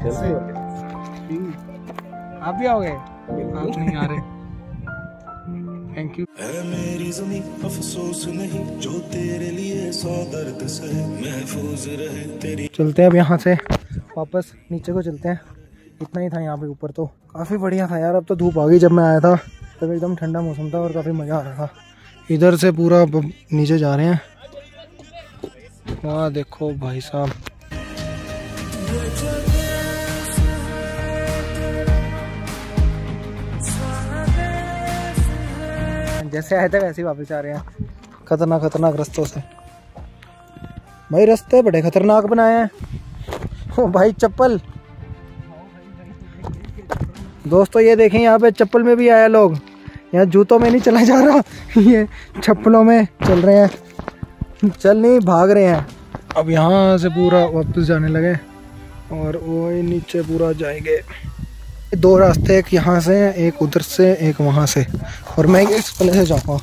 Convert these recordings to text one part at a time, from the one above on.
आप भी आओगे? आप नहीं आ रहे। Thank you. मेरी ज़मीं अफसोस नहीं जो तेरे लिए सौ दर्द सहे महफूज रहे तेरी। चलते हैं अब यहाँ से वापस नीचे को चलते हैं। इतना ही था यहाँ पे, ऊपर तो काफ़ी बढ़िया था यार। अब तो धूप आ गई। जब मैं आया था तब एकदम ठंडा मौसम था और काफ़ी मज़ा आ रहा था। इधर से पूरा नीचे जा रहे हैं। वहाँ देखो भाई साहब, जैसे आए थे वैसे ही वापस आ रहे हैं खतरनाक खतरनाक रास्तों से। भाई रास्ते बड़े खतरनाक बनाए हैं। ओ भाई चप्पल, दोस्तों ये देखें यहाँ पे चप्पल में भी आया लोग। यहाँ जूतों में नहीं चला जा रहा, ये चप्पलों में चल रहे हैं। चल नहीं, भाग रहे हैं। अब यहाँ से पूरा वापस जाने लगे और वो नीचे पूरा जाएंगे। दो रास्ते, एक यहाँ से एक उधर से एक वहाँ से, और मैं इस पले से जाऊँगा।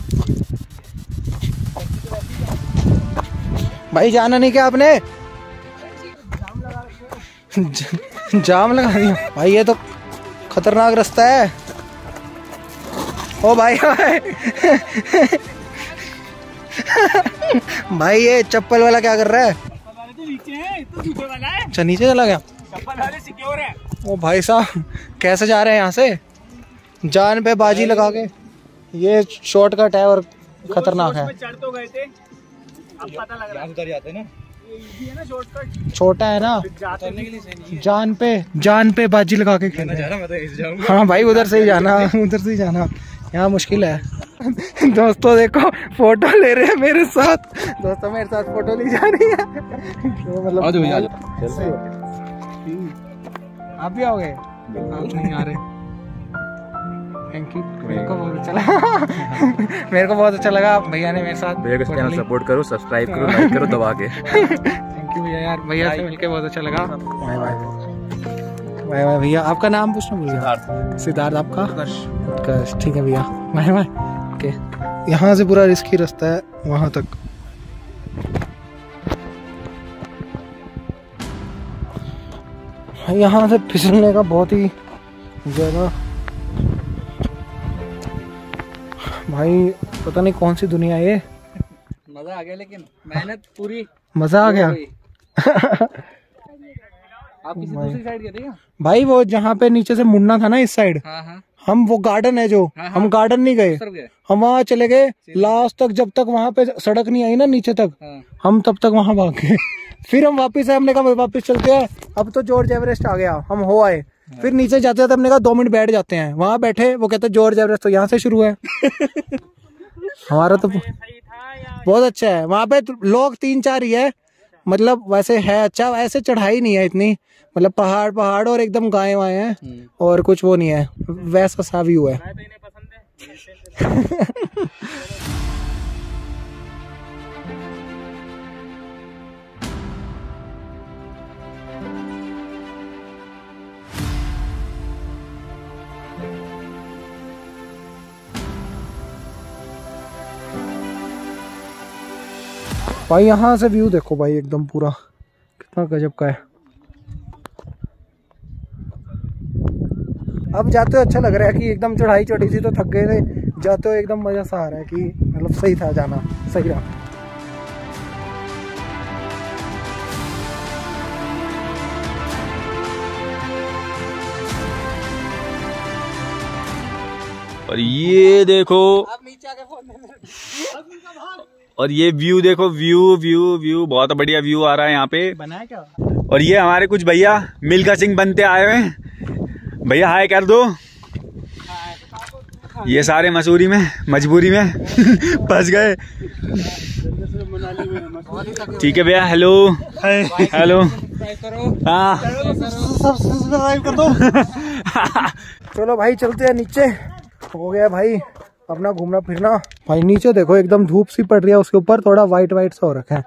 भाई जाना नहीं क्या आपने? जाम लगा दिया भाई, ये तो खतरनाक रास्ता है। ओ भाई भाई ये चप्पल वाला क्या कर रहा है? अच्छा नीचे चला गया। ओ भाई साहब कैसे जा रहे हैं यहाँ से? जान पे बाजी लगा के। ये शॉर्टकट है और खतरनाक है। छोटा है ना, जान पे बाजी लगा के खेलना। हाँ भाई उधर से ही जाना, उधर से ही जाना। यहाँ मुश्किल है। दोस्तों देखो फोटो ले रहे हैं मेरे साथ। दोस्तों मेरे साथ फोटो ली जा रही है। मतलब आप भी आओगे? आप नहीं आ रहे। Thank you. मेरे को बहुत अच्छा लगा। मेरे को बहुत अच्छा लगा भैया ने मेरे साथ। भैया का चैनल सपोर्ट करो, सब्सक्राइब करो, लाइक करो दबा के। थैंक यू भैया यार, भैया से मिलके बहुत अच्छा लगा। बाय बाय बाय बाय भैया। आपका नाम पूछना भूल गया। सिद्धार्थ। आपका? उत्कर्ष। ठीक है भैया, बाय बाय। ओके, यहाँ से पूरा रिस्की रास्ता है वहाँ तक। यहाँ से फिसलने का बहुत ही ज़्यादा भाई, पता नहीं कौन सी दुनिया है ये। मजा आ गया, लेकिन मेहनत पूरी। मजा आ गया। आप किसी दूसरी साइड गए थे क्या? भाई वो जहाँ पे नीचे से मुड़ना था ना इस साइड, हाँ। हम वो गार्डन है जो, हम गार्डन नहीं गए, हम वहाँ चले गए लास्ट तक। जब तक वहाँ पे सड़क नहीं आई ना नीचे तक, हम तब तक वहाँ भाग गए। फिर हम वापस आए, हमने कहा वापस चलते हैं। अब तो जॉर्ज एवरेस्ट आ गया, हम हो आए। फिर नीचे जाते जाते हमने कहा 2 मिनट बैठ जाते हैं। वहाँ बैठे, वो कहते जॉर्ज एवरेस्ट तो यहाँ से शुरू है। हमारा तो बहुत अच्छा है। वहाँ पे लोग 3-4 ही है, मतलब वैसे है अच्छा। वैसे चढ़ाई नहीं है इतनी, मतलब पहाड़ और एकदम गायें वाए हैं और कुछ वो नहीं है, वैसा सा व्यू है। भाई यहाँ से व्यू देखो भाई, एकदम पूरा कितना गजब का है। अब जाते हो अच्छा लग रहा है कि एकदम चढ़ाई चढ़ी थी तो थक गए थे, जाते हो एकदम मजा सा आ रहा है कि मतलब सही था जाना, सही रहा। और ये देखो, और ये व्यू देखो, व्यू बहुत बढ़िया व्यू आ रहा है यहाँ पे। बनाया क्या? और ये हमारे कुछ भैया मिल्खा सिंह बनते आए हुए हैं। भैया हाय कर दो। ये सारे मसूरी में मजबूरी में फंस गए। ठीक है भैया, हेलो हेलो। हाँ सब्सक्राइब कर दो। चलो भाई चलते हैं नीचे। हो गया भाई अपना घूमना फिरना। भाई नीचे देखो एकदम धूप सी पड़ रही है, उसके ऊपर थोड़ा वाइट सा हो रखा है।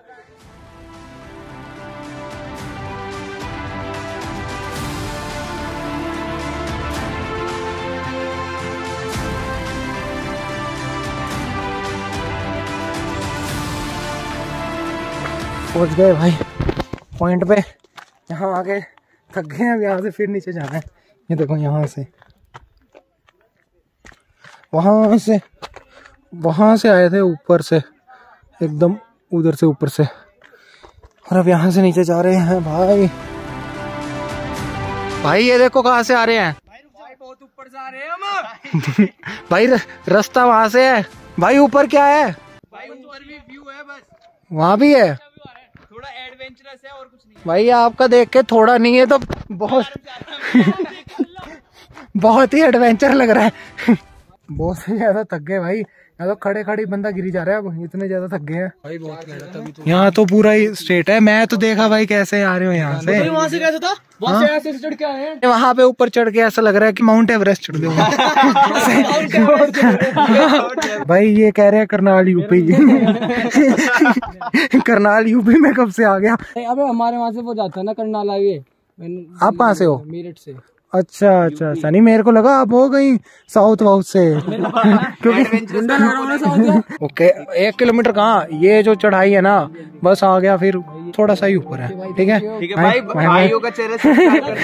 पहुंच गए भाई पॉइंट पे। यहाँ आके थक गए हैं, अब यहाँ से फिर नीचे जाना है। ये देखो यहाँ से वहां से आए थे ऊपर से, एकदम उधर से ऊपर से, और अब यहाँ से नीचे जा रहे हैं भाई ये देखो कहाँ से आ रहे हैं भाई बहुत ऊपर से आ रहे हैं हम। भाई रास्ता वहां से है भाई, ऊपर क्या है भाई ऊपर भी व्यू है, बस वहाँ भी है। थोड़ा एडवेंचरस है और कुछ नहीं। भाई आपका देख के थोड़ा नहीं है तो बहुत ही एडवेंचर लग रहा है। बहुत ही ज्यादा थक गए भाई, यहाँ तो खड़े खड़े बंदा गिरी जा रहा है, अब इतने ज्यादा थक गए हैं भाई। बहुत यहाँ तो पूरा ही स्ट्रेट है। मैं तो देखा भाई कैसे आ रहे हो यहाँ से, वहाँ से कैसे था, वहाँ से ऐसे चढ़ के आए हैं। वहाँ पे ऊपर चढ़ के ऐसा लग रहा है कि माउंट एवरेस्ट चढ़ गए। भाई ये कह रहे हैं करनाल यूपी। करनाल यूपी में कब से आ गया? अबे हमारे वहाँ से वो जाता है ना करनाल हाईवे। आप कहाँ से हो? मेरठ से। अच्छा नहीं, मेरे को लगा आप हो गई साउथ वाउथ से। क्योंकि ओके 1 किलोमीटर कहाँ, ये जो चढ़ाई है ना बस आ गया, फिर थोड़ा सा ही ऊपर है। ठीक है भाई, भाइयों का चेहरे से।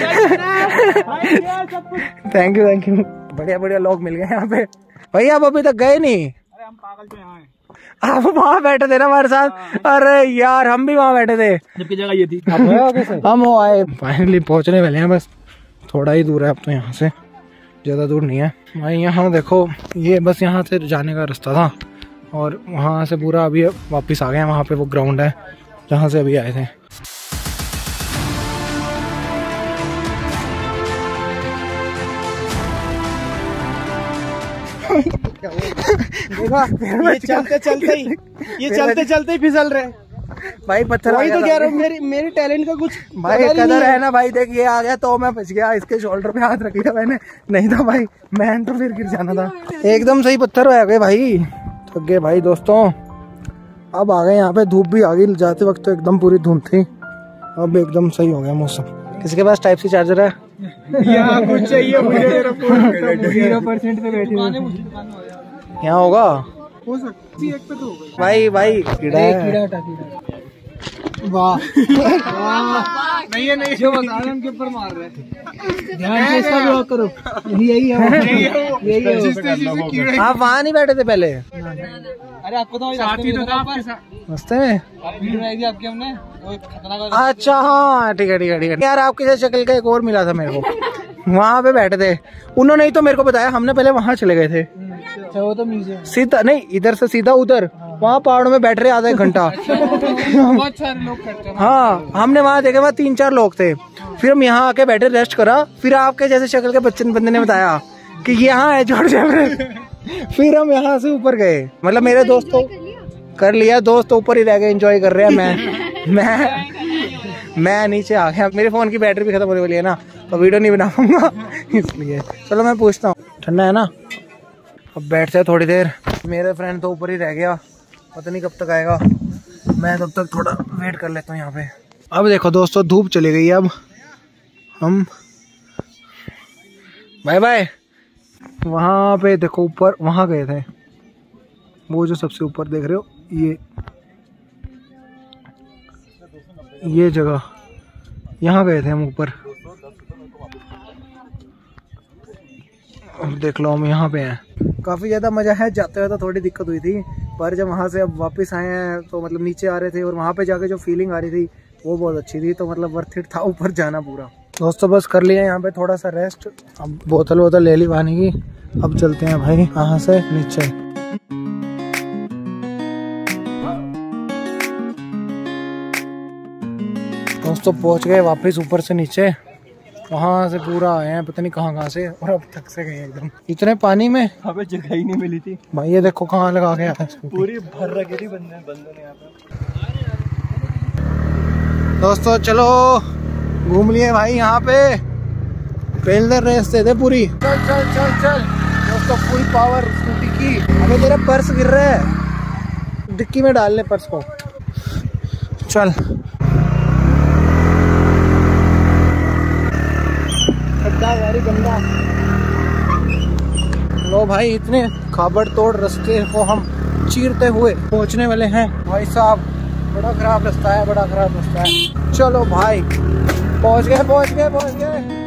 थैंक यू बढ़िया लोग मिल गए यहाँ पे। भाई आप अभी तक गए नहीं? अरे हम पागल पे यहाँ हैं। आप वहाँ बैठे थे ना हमारे साथ? अरे यार हम भी वहाँ बैठे थे, जबकि जगह ये थी। हम वो आए, फाइनली पहुँचने वाले हैं, बस थोड़ा ही दूर है अब तो, यहाँ से ज़्यादा दूर नहीं है भाई। यहाँ देखो ये बस यहाँ से जाने का रास्ता था, और वहाँ से पूरा अभी वापस आ गए हैं। वहाँ पे वो ग्राउंड है जहाँ से अभी आए थे। ये चलते चलते फिसल रहे भाई। पत्थर वही तो कह रहा हूँ, मेरे टैलेंट का कुछ भाई कदर है ना भाई। देख ये आ गया तो मैं बच गया, इसके शोल्डर पे हाथ रख लिया मैंने, नहीं था भाई मैं तो फिर गिर जाना था। एकदम सही पत्थर हो गए भाई, थक गए भाई दोस्तों। अब आ गए यहाँ पे, धूप भी आ गई, जाते वक्त तो एकदम पूरी धुंध थी, अब एकदम सही हो गया मौसम। किसी के पास टाइप सी चार्जर है? यहाँ कुछ चाहिए मुझे, 0% पे बैठे यहाँ होगा हो सकती है, एक पे तो होगा। भाई कीड़ा है। वाह नहीं जो बता रहे उनके ऊपर मार रहे हैं। ध्यान से इसका भी करो, यही है। आप वहाँ नहीं बैठे थे पहले? अरे आपको तो साथी तो था रास्ते में, वीडियो बनाई थी आपकी हमने, वो खतरनाक। अच्छा हाँ ठीक है यार, आपकी जैसे शक्ल का एक और मिला था मेरे को, वहाँ पे बैठे थे उन्होंने ही तो मेरे को बताया। हमने पहले वहाँ चले गए थे, वो तो म्यूजियम सीधा नहीं, इधर से सीधा उधर, वहाँ पहाड़ों में बैठ रहे आधा एक घंटा। बहुत सारे लोग करते हैं। हाँ हमने वहाँ देखे, वहाँ 3-4 लोग थे, फिर हम यहाँ आके बैठे रेस्ट करा, फिर आपके जैसे शक्ल के बंदे ने बताया कि यहाँ है जॉर्ज एवरेस्ट। फिर हम यहाँ से ऊपर गए, मतलब मेरे दोस्त तो कर लिया, दोस्त तो ऊपर ही रह गए एंजॉय कर रहे हैं। मैं नीचे आ गया, मेरे फोन की बैटरी भी खत्म होने वाली है ना, तो वीडियो नहीं बना पाऊंगा इसलिए। चलो मैं पूछता हूँ, ठंडा है ना? अब बैठते हैं थोड़ी देर, मेरे फ्रेंड तो ऊपर ही रह गया, पता नहीं कब तक आएगा, मैं तब तक थोड़ा वेट कर लेता हूँ यहाँ पे। अब देखो दोस्तों धूप चली गई, अब हम बाय। वहाँ पे देखो ऊपर, वहाँ गए थे, वो जो सबसे ऊपर देख रहे हो, ये जगह, यहाँ गए थे हम ऊपर। अब देख लो हम यहाँ पे हैं। काफ़ी ज़्यादा मज़ा है, जाते हुए तो थोड़ी दिक्कत हुई थी, पर जब वहाँ से अब वापस आए हैं तो मतलब नीचे आ रहे थे, और वहाँ पे जाके जो फीलिंग आ रही थी वो बहुत अच्छी थी, तो मतलब वर्थ इट था ऊपर जाना पूरा। दोस्तों बस कर लिया यहाँ पे थोड़ा सा रेस्ट, अब बोतल ले ली पानी की, अब चलते हैं भाई यहाँ से नीचे। दोस्तों पहुँच गए वापस ऊपर से नीचे, वहाँ से पूरा आए हैं पता नहीं कहाँ से, और अब थक से गए एकदम इतने पानी में। हमें जगह ही नहीं मिली थी भाई, ये देखो कहाँ लगा गया है, पूरी भर रखी थी बंदों ने यहाँ पे। दोस्तों चलो घूम लिए भाई, यहाँ पे पेलर रेस दे दे पूरी। चल दोस्तों फुल पावर स्कूटी की। अबे तेरा पर्स गिर रहा है, डिक्की में डाल ले पर्स को। चल गाड़ी गंदा। लो भाई, इतने खाबड़ तोड़ रास्ते को हम चीरते हुए पहुंचने वाले हैं। भाई साहब बड़ा खराब रास्ता है, बड़ा खराब रास्ता है। चलो भाई पहुंच गए।